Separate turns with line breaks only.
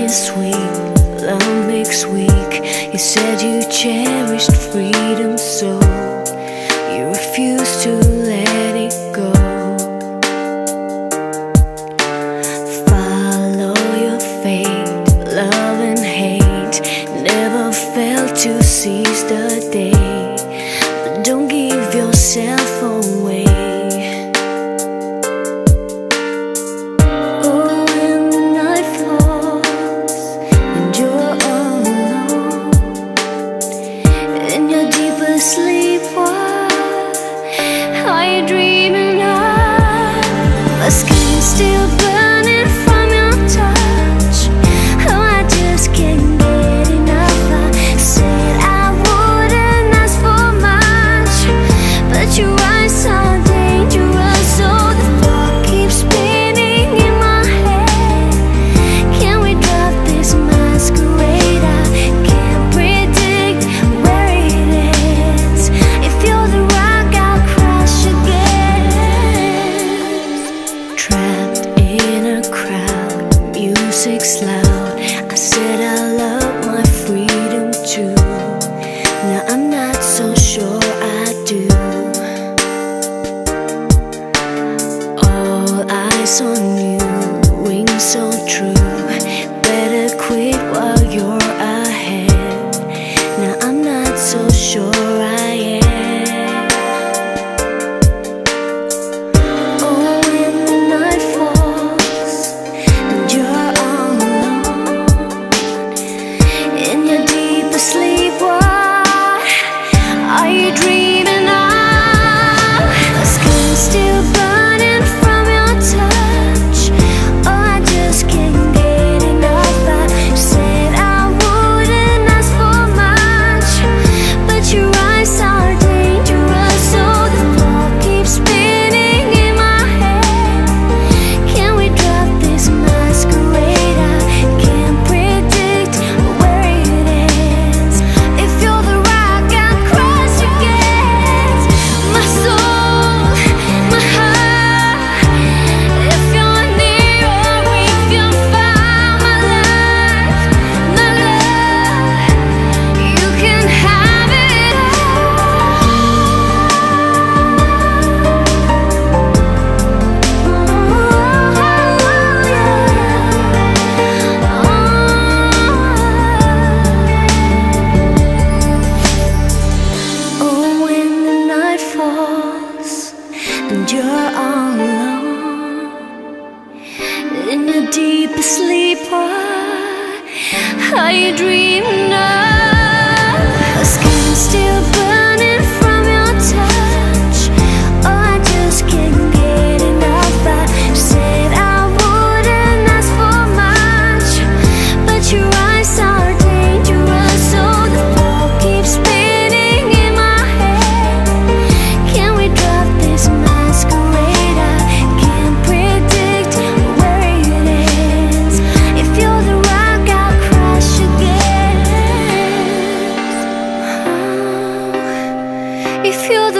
is weak, love makes weak. You said you cherished freedom, so you refuse to let it go. Follow your fate, love and hate. Never failed to seize the day, but don't give yourself away. Sleep, what are you dreaming of? My skin still burning from your touch. Oh, I just can't get enough. I said I wouldn't ask for much, but your eyes are dangerous, so the thought keeps spinning in my head. Can we drop this masquerade? I can't predict where it is. If you're the rock, I'll crash again. Trapped in a crowd, music's loud. I said I love my freedom too. Now I'm not so sure I do. All eyes on you, wings so true. Better quit while you're ahead. Now I'm not so sure I am. Oh, when the night falls and you're all alone in your deepest sleep, what are you dreaming of? My skin's still burning from your touch. Oh, I just can't get enough. I said I wouldn't ask for much, but your eyes are dangerous, so the thought keeps spinning in my head. Can we drop this masquerade? I can't predict where it ends. If you're the rock, I'll crash against my soul, my heart. If you're near or if you're far, my love, you can have it all. Oh, when the night falls and you're all alone in your deepest sleep, what are you dreaming of? My skin's still burning from your touch. Oh, I just can't get enough. I said I wouldn't ask for much, but your eyes are dangerous, so the thought keeps spinning in my head. Can we drop this masquerade? I can't predict where it ends. If you're the rock, I'll crash again. Oh, if you're the